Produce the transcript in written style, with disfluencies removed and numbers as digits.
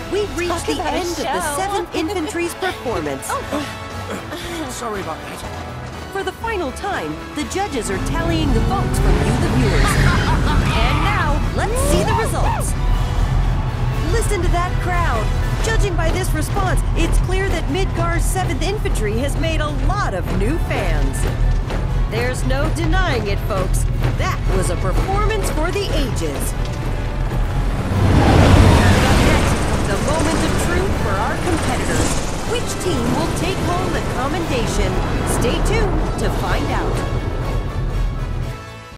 We've reached the end of the 7th Infantry's performance. Sorry about that. For the final time, the judges are tallying the votes from you, the viewers. And now, let's see the results. Listen to that crowd. Judging by this response, it's clear that Midgar's 7th Infantry has made a lot of new fans. There's no denying it, folks. That was a performance for the ages.